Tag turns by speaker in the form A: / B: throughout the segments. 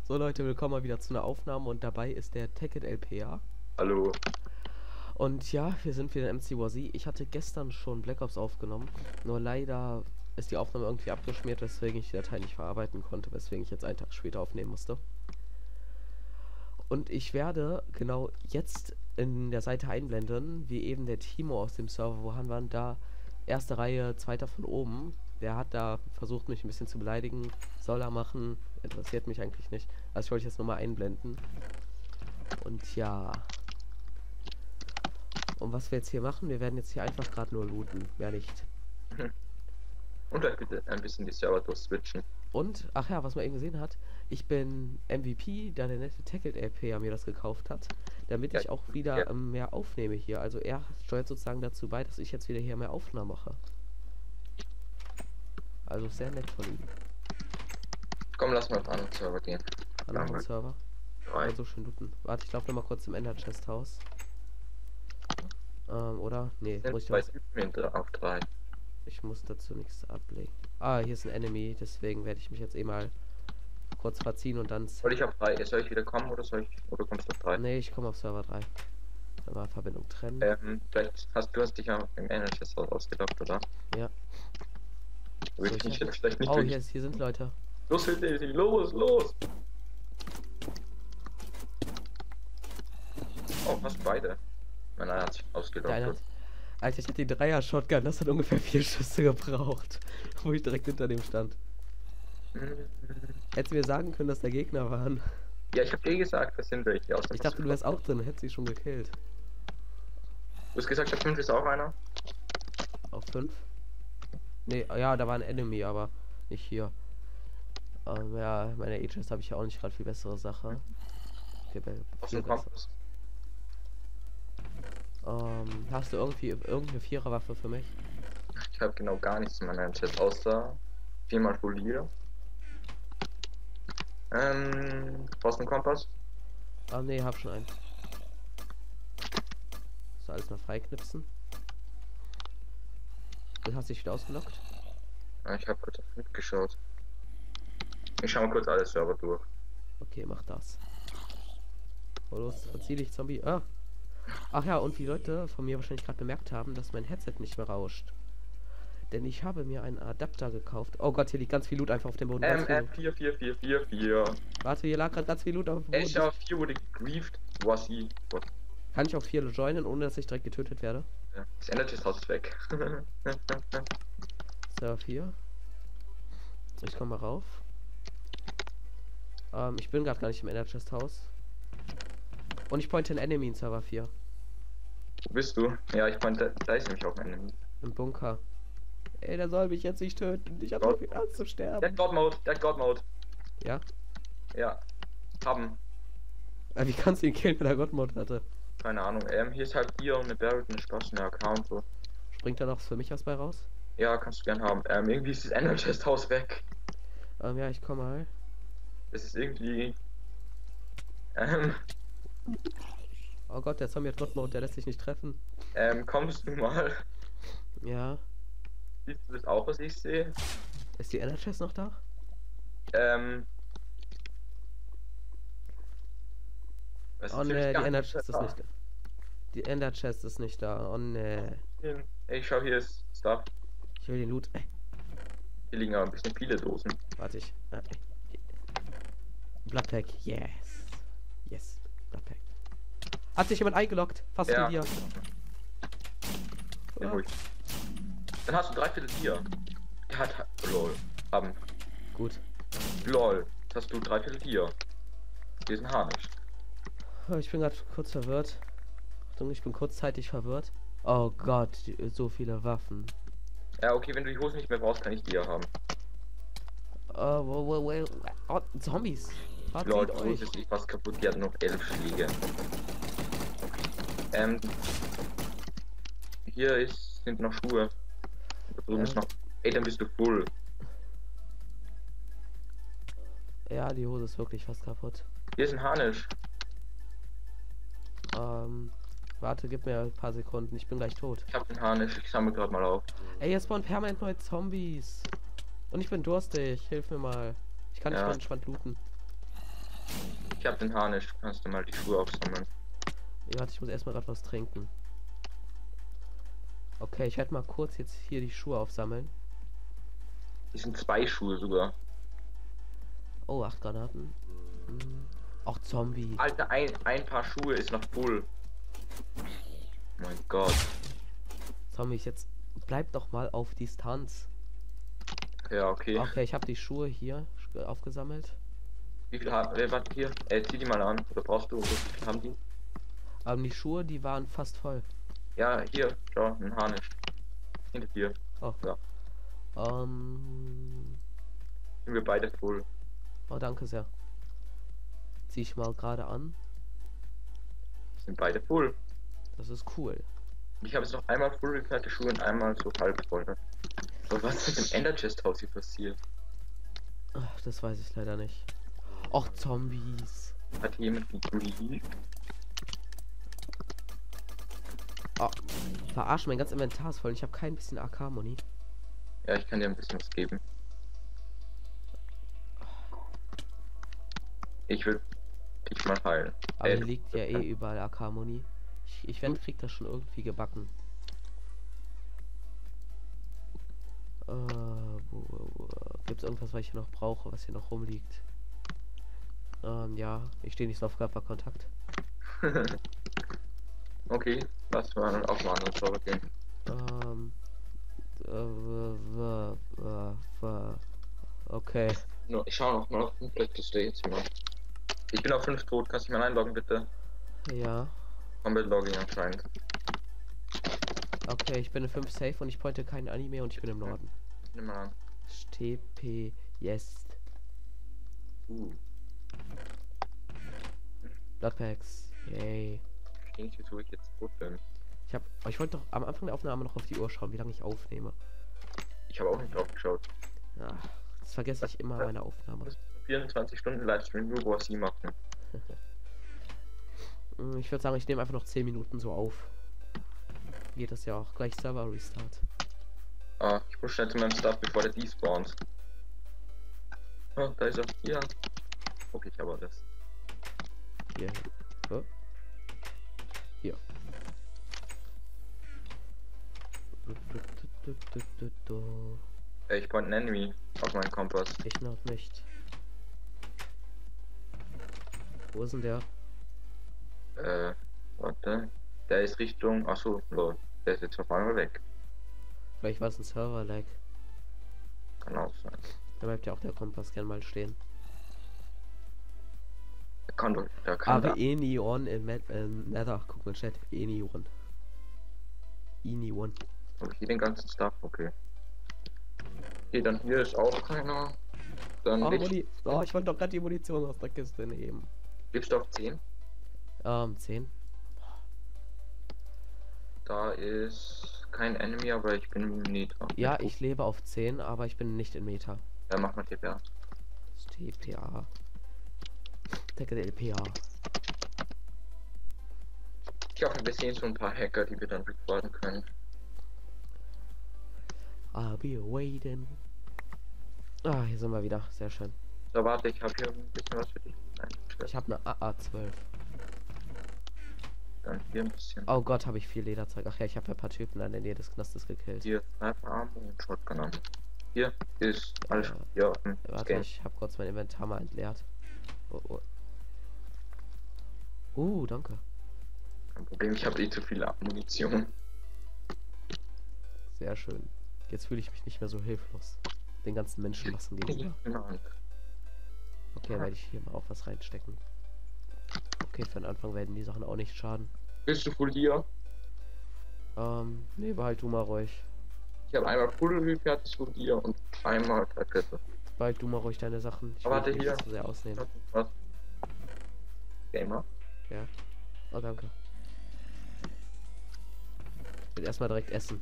A: So Leute, willkommen mal wieder zu einer Aufnahme und dabei ist der Tekkit LPA.
B: Hallo.
A: Und ja, wir sind wieder in MC4Z. Ich hatte gestern schon Black Ops aufgenommen, nur leider ist die Aufnahme irgendwie abgeschmiert, weswegen ich die Datei nicht verarbeiten konnte, weswegen ich jetzt einen Tag später aufnehmen musste. Und ich werde genau jetzt in der Seite einblenden, wie eben der Timo aus dem Server, wo waren da, erste Reihe, zweiter von oben. Der hat da versucht, mich ein bisschen zu beleidigen. Soll er machen, interessiert mich eigentlich nicht. Also ich wollte jetzt nur mal einblenden. Und ja. Und was wir jetzt hier machen, wir werden jetzt hier einfach gerade nur looten, mehr nicht.
B: Und euch bitte ein bisschen die Server durchswitchen.
A: Und, ach ja, was man eben gesehen hat, ich bin MVP, da der nette Tekkit LPA mir das gekauft hat, damit
B: Ja,
A: ich auch wieder
B: ja.
A: mehr aufnehme hier. Also er steuert sozusagen dazu bei, dass ich jetzt wieder hier mehr Aufnahmen mache. Also sehr nett von ihm.
B: Komm, lass mal auf einen anderen Server gehen.
A: An anderen Server.
B: Drei.
A: So schön looten. Warte, ich laufe noch mal kurz zum Ender Chest Haus. Oder? Nee,
B: Sind
A: muss ich
B: zwei
A: was?
B: Typen auf 3.
A: Ich muss dazu nichts ablegen. Ah, hier ist ein Enemy, deswegen werde ich mich jetzt eh mal kurz verziehen und dann.
B: Soll ich auf 3? Soll ich wieder kommen oder oder kommst du auf 3?
A: Nee, ich komme auf Server 3. Dann mal Verbindung trennen.
B: Vielleicht hast du dich ja im NHS ausgedacht, oder?
A: Ja.
B: Würde ich nicht, vielleicht nicht
A: Oh,
B: wirklich.
A: hier sind Leute.
B: Los, Hilde, los, los! Oh, hast beide. Nein, hat sich
A: Der
B: ausgedacht.
A: eine hat, Alter, ich hatte die Dreier-Shotgun, das hat ungefähr 4 Schüsse gebraucht, wo ich direkt hinter dem stand. Hättest du mir sagen können, dass da Gegner waren.
B: Ja, ich hab dir gesagt, das sind welche.
A: Ich dachte, du wärst auch drin, hättest sie schon gekillt.
B: Du hast gesagt, auf 5 ist auch einer?
A: Auf 5? Nee, ja, da war ein Enemy, aber nicht hier. Ja, meine Aegis habe ich ja auch nicht gerade viel bessere Sache.
B: Auf
A: Viel
B: dem
A: besser.
B: Kompass?
A: Hast du irgendeine Viererwaffe für mich?
B: Ich habe genau gar nichts in meiner Chat, außer 4x Folie. Brauchst du einen Kompass?
A: Ah, nee, hab schon einen. So, alles mal freiknipsen. Du hast dich wieder ausgelockt?
B: Ja, ich habe kurz auf 5 geschaut. Ich schau mal kurz alle Server durch.
A: Okay, mach das. Oh, los, verzieh dich, Zombie. Ah. Ach ja, und wie Leute von mir wahrscheinlich gerade bemerkt haben, dass mein Headset nicht mehr rauscht. Denn ich habe mir einen Adapter gekauft. Oh Gott, hier liegt ganz viel Loot einfach auf dem Boden.
B: 4, 4, 4, 4, 4.
A: Warte, hier lag gerade ganz viel Loot auf dem Boden.
B: Ich auf 4 wurde gegrieft. Was sie?
A: Kann ich auch 4 joinen, ohne dass ich direkt getötet werde?
B: Das Energy Haus ist weg.
A: Server 4. Ich komme mal rauf. Ich bin gerade gar nicht im Ender Chest Haus. Und ich pointe einen Enemy in Server 4.
B: Wo bist du? Ja, ich meinte, da ist nämlich auch ein Enemy.
A: Im Bunker. Ey, der soll mich jetzt nicht töten. Ich habe so viel Angst zu sterben.
B: Der God Mode.
A: Ja?
B: Ja. Haben.
A: Wie kannst du ihn killen, wenn er God-Mode hatte?
B: Keine Ahnung. Hier ist halt hier eine Barrett, eine Spaß, eine Account so.
A: Springt da noch für mich was bei raus?
B: Ja, kannst du gern haben. Irgendwie ist das Energy Haus weg.
A: Ja, ich komme mal.
B: Das ist irgendwie.
A: Oh Gott, der Zombie hat God-Mode, der lässt sich nicht treffen.
B: Kommst du mal?
A: Ja.
B: Siehst du das auch, was ich sehe?
A: Ist die Ender Chest noch da? Oh ne, die Ender Chest ist nicht da. Die Ender Chest ist nicht da. Oh ne.
B: Ich schau, hier ist Stuff.
A: Ich will den Loot.
B: Hier liegen aber ein bisschen viele Dosen.
A: Warte ich. Bloodpack. Yes. Yes. Bloodpack. Hat sich jemand eingeloggt? Fast
B: Ja.
A: wie dir.
B: Ja, ruhig. Dann hast du 3 Viertel Tier. Der hat. Lol. Haben.
A: Gut.
B: Lol. Jetzt hast du 3 Viertel Tier. Hier ist ein Harnisch.
A: Oh, ich bin gerade kurz verwirrt. Achtung, ich bin kurzzeitig verwirrt. Oh Gott, so viele Waffen.
B: Ja, okay, wenn du die Hose nicht mehr brauchst, kann ich die ja haben.
A: Oh, Zombies.
B: Lol,
A: Verzieht
B: die
A: euch.
B: Hose ist fast kaputt. Die hat noch 11 Schläge. Hier sind noch Schuhe. Da drüben ist noch. Ey, dann bist du full.
A: Ja, die Hose ist wirklich fast kaputt.
B: Hier ist ein Harnisch.
A: Warte, gib mir ein paar Sekunden, ich bin gleich tot.
B: Ich hab einen Harnisch, ich sammle gerade mal auf.
A: Ey, jetzt spawnen permanent neue Zombies. Und ich bin durstig, hilf mir mal. Ich kann nicht
B: Ja.
A: mal entspannt looten.
B: Ich hab den Harnisch, du kannst du mal die Schuhe aufsammeln.
A: Ja, warte, ich muss erstmal gerade was trinken. Okay, ich werde mal kurz jetzt hier die Schuhe aufsammeln.
B: Die sind 2 Schuhe sogar.
A: Oh, 8 Granaten. Auch Zombie.
B: Alter, ein Paar Schuhe ist noch full. Mein Gott.
A: Zombies, jetzt bleib doch mal auf Distanz.
B: Ja, okay.
A: Okay, ich habe die Schuhe hier aufgesammelt.
B: Wie viel haben wir? Warte hier. Zieh die mal an. Oder brauchst du? Wie viel haben die?
A: Die Schuhe, die waren fast voll.
B: Ja, hier. Schau, ein Harnisch. Hinter dir.
A: Oh.
B: Ja. Sind wir beide voll.
A: Oh, danke sehr. Zieh ich mal gerade an.
B: Sind beide voll.
A: Das ist cool.
B: Ich habe jetzt noch einmal voll gefüllte Schuhe und einmal so halb voll. Aber was ist mit dem Ender Chest Haus hier passiert?
A: Ach, das weiß ich leider nicht. Och, Zombies.
B: Hat hier jemand gegrieft?
A: Oh, verarsch, mein ganzes Inventar ist voll. Ich habe kein bisschen AK-Moni.
B: Ja, ich kann dir ein bisschen was geben. Ich will dich mal heilen.
A: Aber hier liegt ja eh überall AK-Moni. Ich werde krieg das schon irgendwie gebacken. Gibt es irgendwas, was ich hier noch brauche, was hier noch rumliegt? Ja, ich stehe nicht so auf Körperkontakt.
B: Okay, lass mal dann auch mal an den Server gehen.
A: Okay.
B: No, ich schau noch mal auf 5, vielleicht bist du jetzt mal. Ich bin auf 5 tot, kannst du mich mal einloggen bitte?
A: Ja.
B: Combat Logging anscheinend.
A: Okay, ich bin in 5 safe und ich pointe keinen Anime und ich bin im Norden.
B: Nimm mal an.
A: TP yes. Bloodpacks. Yay.
B: Ich verstehe nicht, wieso ich jetzt tot bin.
A: Ich wollte doch am Anfang der Aufnahme noch auf die Uhr schauen, wie lange ich aufnehme.
B: Ich habe auch nicht drauf geschaut.
A: Ja, das vergesse ich immer meine Aufnahme.
B: 24 Stunden Livestream, nur was sie machen.
A: Ich würde sagen, ich nehme einfach noch 10 Minuten so auf. Geht das ja auch gleich Server Restart.
B: Ich muss schnell zu meinem Stuff, bevor der despawnt. Da ist er. Ja. Okay, ich habe alles.
A: Hier. Oh. Hier.
B: Ich point einen Enemy auf meinen Kompass.
A: Ich noch nicht. Wo ist denn der?
B: Warte. Der ist Richtung. Achso, lol. Der ist jetzt auf einmal weg.
A: Vielleicht war es ein Server-Lag.
B: Kann auch sein.
A: Da bleibt ja auch der Kompass gern mal stehen.
B: Da kann
A: Aber Enion im Nether, guck mal Chat. Enion. Enion.
B: Habe ich hier den ganzen Stuff? Okay. Okay, dann hier ist auch keiner. Dann
A: Oh, ich wollte doch gerade die Munition aus der Kiste nehmen.
B: Lebst du auf 10?
A: 10.
B: Da ist kein Enemy, aber ich bin im Meter.
A: Ja, ich lebe auf 10, aber ich bin nicht in Meter.
B: Ja, mach mal TPA.
A: Das ist TPA. Decke der LPA.
B: Ich hoffe, wir sehen so ein paar Hacker, die wir dann reporten können.
A: I'll be waiting. Ah, hier sind wir wieder. Sehr schön.
B: So, warte, ich habe hier ein bisschen was für dich.
A: Ich habe eine AA12.
B: Dann hier ein bisschen.
A: Oh Gott, habe ich viel Lederzeug. Ach ja, ich habe ja ein paar Typen in der Nähe des Knastes gekillt.
B: Hier Sniper Arm und Shotgun Arm. Hier ist alles. Ja,
A: warte, ich habe kurz mein Inventar mal entleert. Danke.
B: Kein Problem, ich habe eh zu viel Munition.
A: Sehr schön. Jetzt fühle ich mich nicht mehr so hilflos. Den ganzen Menschenmassen gegenüber. Okay, werde ich hier mal auch was reinstecken. Okay, für den Anfang werden die Sachen auch nicht schaden.
B: Bist du full hier?
A: Nee, behalt du mal ruhig.
B: Ich habe einmal full fertig full hier und einmal Rakete.
A: Behalt du mal ruhig deine Sachen. Ich will
B: warte
A: dich
B: hier.
A: nicht so sehr ausnehmen.
B: Was? Gamer?
A: Ja. Oh, danke. Ich will erstmal direkt essen.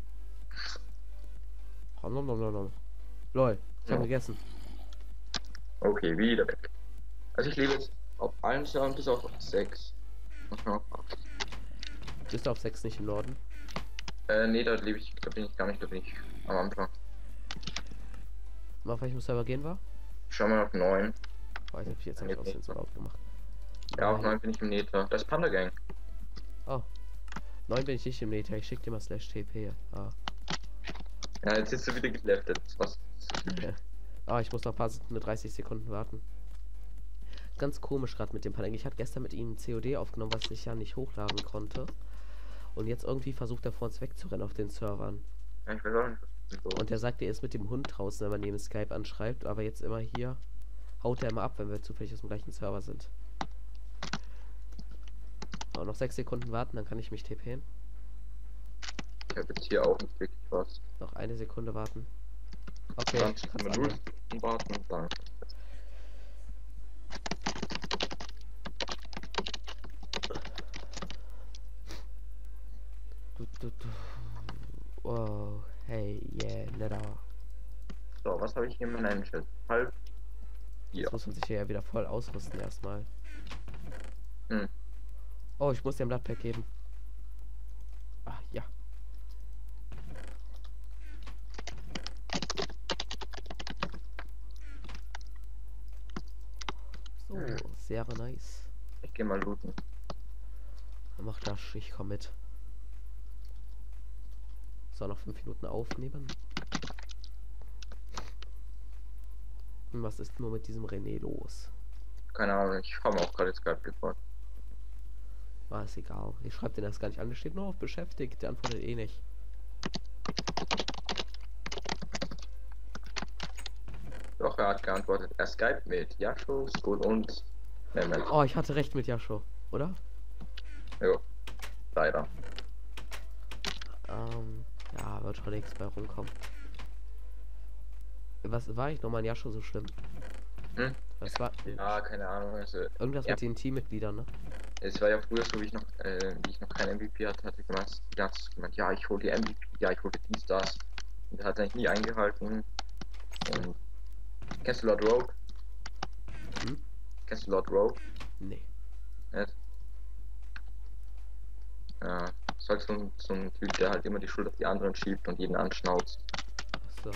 A: Lol, ich habe gegessen.
B: Okay, wieder weg. Also ich lebe jetzt auf allen Servern bis auf 6. Muss man auf 8.
A: Bist du auf 6 nicht im Norden?
B: Nee, da lebe ich, da bin ich gar nicht, da bin ich am Anfang.
A: Mal auf welchem Server gehen wir?
B: Schau mal auf 9.
A: Weiß nicht, jetzt habe ich aus den so laut gemacht.
B: Ja, auf
A: Nein.
B: 9 bin ich im Nether. Das ist Panda Gang.
A: Oh. 9 bin ich nicht im Nether. Ich schick dir mal /TP. Ah.
B: Ja, jetzt ist du wieder geleftet. Was?
A: Ah, ich muss noch ein paar 30 Sekunden warten. Ganz komisch gerade mit dem Panik. Ich hatte gestern mit ihm COD aufgenommen, was ich ja nicht hochladen konnte. Und jetzt irgendwie versucht er vor uns wegzurennen auf den Servern.
B: Ja, ich weiß auch nicht, was los
A: Und er
B: ist.
A: sagt, er ist mit dem Hund draußen, wenn man neben Skype anschreibt. Aber jetzt immer hier haut er immer ab, wenn wir zufällig aus dem gleichen Server sind. So, noch 6 Sekunden warten, dann kann ich mich TPen.
B: Ich habe jetzt hier auch nicht wirklich was.
A: Noch eine Sekunde warten. Okay,
B: 20
A: kannst
B: Minuten
A: annehmen.
B: warten und dann.
A: Du. Wow, hey, yeah, netter.
B: So, was habe ich hier in meinem Chat? Halb.
A: Jetzt
B: Ja.
A: muss man sich hier ja wieder voll ausrüsten erstmal.
B: Hm.
A: Oh, ich muss dir ein Blattpack geben. Ah, ja. So, sehr nice.
B: Ich gehe mal looten.
A: Mach das, ich komm mit. So, noch 5 Minuten aufnehmen. Und was ist nur mit diesem René los?
B: Keine Ahnung, ich habe auch gerade Skype gefragt.
A: Ah, ist egal. Ich schreibe den das gar nicht an. Der steht nur auf beschäftigt. Der antwortet eh nicht.
B: Doch, er hat geantwortet. Er Skype mit Yasho, Skull und Mehmet.
A: Oh, ich hatte recht mit Yasho, oder?
B: Jo, leider.
A: Ja, wird schon nichts bei rumkommen. Was war ich nochmal in Yasho so schlimm?
B: Hm?
A: Was war?
B: Ja, keine Ahnung. Also,
A: Irgendwas
B: ja,
A: mit den Teammitgliedern, ne?
B: es war ja früher so, wie ich noch kein MVP hatte, hatte gemeint, ja, ich hole die MVP, ja, ich hole dies, das. Und er hat eigentlich nie eingehalten. Und kennst du Lord Rogue?
A: Hm?
B: Kennst du Lord Rogue?
A: Nee.
B: Nicht? Ja, ist halt so ein Typ, der halt immer die Schuld auf die anderen schiebt und jeden anschnauzt.
A: Achso.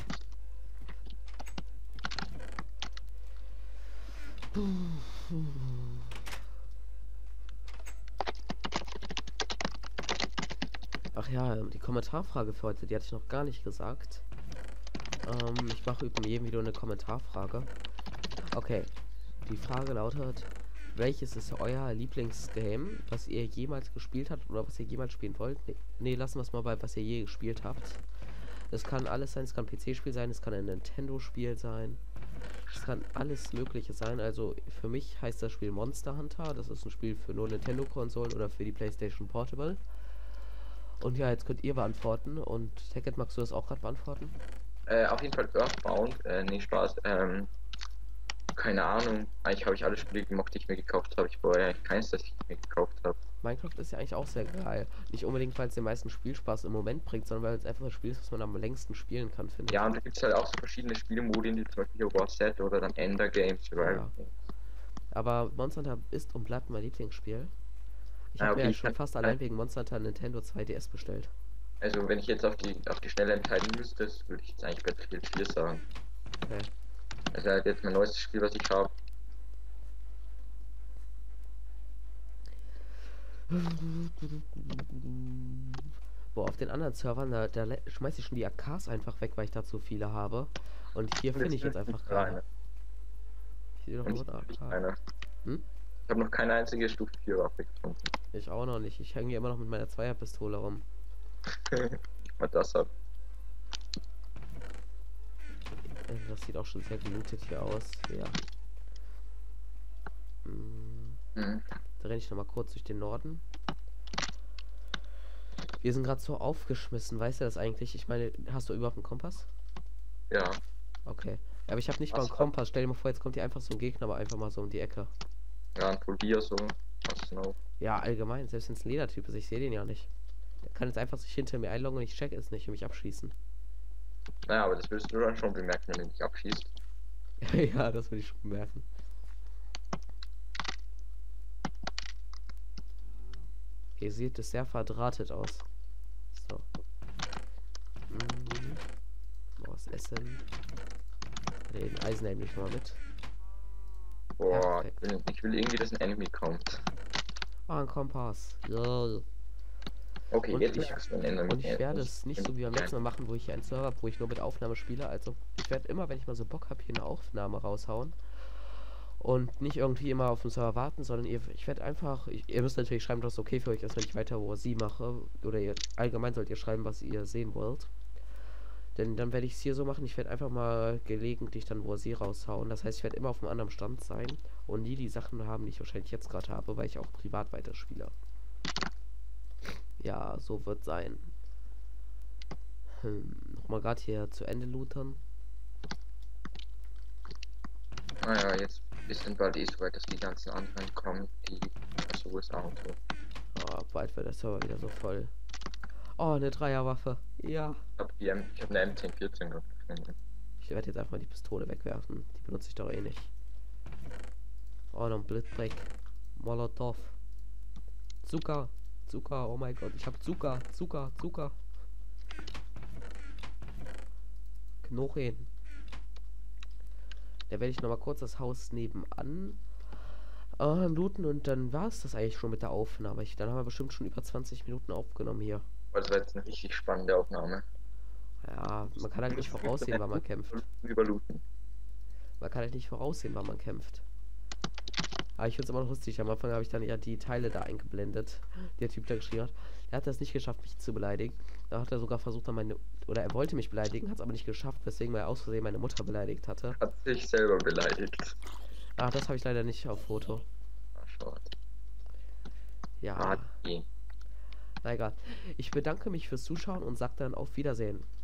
A: Ach ja, die Kommentarfrage für heute, die hatte ich noch gar nicht gesagt. Ich mache über jedem Video eine Kommentarfrage. Okay, die Frage lautet, welches ist euer Lieblingsgame, was ihr jemals gespielt habt oder was ihr jemals spielen wollt? Nee, lassen wir es mal bei, was ihr je gespielt habt. Es kann alles sein, es kann ein PC-Spiel sein, es kann ein Nintendo-Spiel sein. Es kann alles Mögliche sein. Also für mich heißt das Spiel Monster Hunter. Das ist ein Spiel für nur Nintendo-Konsolen oder für die PlayStation Portable. Und ja, jetzt könnt ihr beantworten. Und Tacket, magst du das auch gerade beantworten?
B: Auf jeden Fall Earthbound, nee, Spaß, keine Ahnung. Eigentlich habe ich alle Spiele gemocht, die ich mir gekauft habe. Ich vorher eigentlich keins, das ich mir gekauft habe.
A: Minecraft ist ja eigentlich auch sehr geil. Nicht unbedingt, weil es den meisten Spielspaß im Moment bringt, sondern weil es einfach ein Spiel ist, was man am längsten spielen kann, finde ich.
B: Ja, und da gibt es halt auch so verschiedene Spielemodi, wie zum Beispiel War Z oder dann Ender Games.
A: Ja. Aber Monster Hunter ist und bleibt mein Lieblingsspiel. Ich habe
B: okay,
A: mir ja schon fast allein wegen Monster Hunter Nintendo 2DS bestellt.
B: Also wenn ich jetzt auf die Schnelle entscheiden müsste, würde ich jetzt eigentlich Battlefield 4 sagen.
A: Okay.
B: Das ist halt jetzt mein neuestes Spiel, was ich habe.
A: Boah, auf den anderen Servern, da schmeiß ich schon die AKs einfach weg, weil ich da zu viele habe. Und hier finde ich jetzt einfach keine. Hier doch nur eine AK. Hm?
B: Ich habe noch keine einzige Stufe 4 Waffe gefunden.
A: Ich auch noch nicht. Ich hänge hier immer noch mit meiner Zweierpistole rum.
B: Was das hat.
A: Das sieht auch schon sehr gelootet hier aus. Ja. Da renne ich noch mal kurz durch den Norden. Wir sind gerade so aufgeschmissen, weißt du das eigentlich? Ich meine, hast du überhaupt einen Kompass?
B: Ja.
A: Okay. Aber ich habe nicht mal einen Kompass. Stell dir mal vor, jetzt kommt hier einfach so ein Gegner, aber einfach mal so um die Ecke.
B: Ja, ein Polier so. Genau.
A: Ja, allgemein. Selbst wenn es ein Ledertyp ist, ich sehe den ja nicht. Der kann jetzt einfach sich hinter mir einloggen und ich check es nicht und mich abschießen.
B: Naja, aber das wirst du dann schon bemerken, wenn du dich abschießt.
A: Ja, das würde ich schon bemerken. Hier sieht es sehr verdrahtet aus. So. Was essen. Den Eisen nehme ich mal mit.
B: Boah,
A: Perfekt.
B: ich will irgendwie, dass ein Enemy kommt.
A: Ah, ein Kompass. Ja.
B: Okay,
A: Und
B: jetzt
A: ich
B: merkst du ein Enemy.
A: und ich werde es nicht so wie beim letzten Mal machen, wo ich hier einen Server habe, wo ich nur mit Aufnahme spiele. Also ich werde immer, wenn ich mal so Bock habe, hier eine Aufnahme raushauen. Und nicht irgendwie immer auf den Server warten, sondern ich werde einfach, ihr müsst natürlich schreiben, dass es okay für euch ist, wenn ich weiter OSI mache. Oder allgemein sollt ihr schreiben, was ihr sehen wollt. Denn dann werde ich es hier so machen, ich werde einfach mal gelegentlich dann OSI raushauen. Das heißt, ich werde immer auf einem anderen Stand sein und nie die Sachen haben, die ich wahrscheinlich jetzt gerade habe, weil ich auch privat weiterspiele. Ja, so wird sein. Nochmal gerade hier zu Ende lootern.
B: Naja, jetzt ist dann bald eh so weit, dass die ganzen anderen kommen, die. Also, wo ist Auto?
A: Oh, bald wird der Server wieder so voll. Oh, eine Dreierwaffe. Ja.
B: Ich hab eine M1014 gefunden.
A: Ich werde jetzt einfach mal die Pistole wegwerfen. Die benutze ich doch eh nicht. Oh, noch ein Blitzbrick. Molotov. Zucker. Zucker, oh mein Gott. Ich habe Zucker. Zucker. Zucker. Knochen. Da werde ich noch mal kurz das Haus nebenan looten und dann war es das eigentlich schon mit der Aufnahme. Dann haben wir bestimmt schon über 20 Minuten aufgenommen hier.
B: Das war jetzt eine richtig spannende Aufnahme.
A: Ja, man kann halt nicht voraussehen, wann man kämpft.
B: Überlooten.
A: Man kann halt nicht voraussehen, wann man kämpft. Aber ich finde es immer noch lustig. Am Anfang habe ich dann ja die Teile da eingeblendet, die der Typ da geschrieben hat. Er hat das nicht geschafft, mich zu beleidigen. Da hat er sogar versucht, oder er wollte mich beleidigen, hat es aber nicht geschafft, weswegen er aus Versehen meine Mutter beleidigt hatte.
B: Hat sich selber beleidigt.
A: Ah, das habe ich leider nicht auf Foto.
B: Ah, schade.
A: Ja,
B: Ah,
A: na egal. Ich bedanke mich fürs Zuschauen und sage dann auf Wiedersehen.